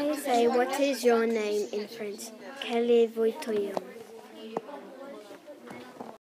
I say what is your name in French? Quel est votre nom?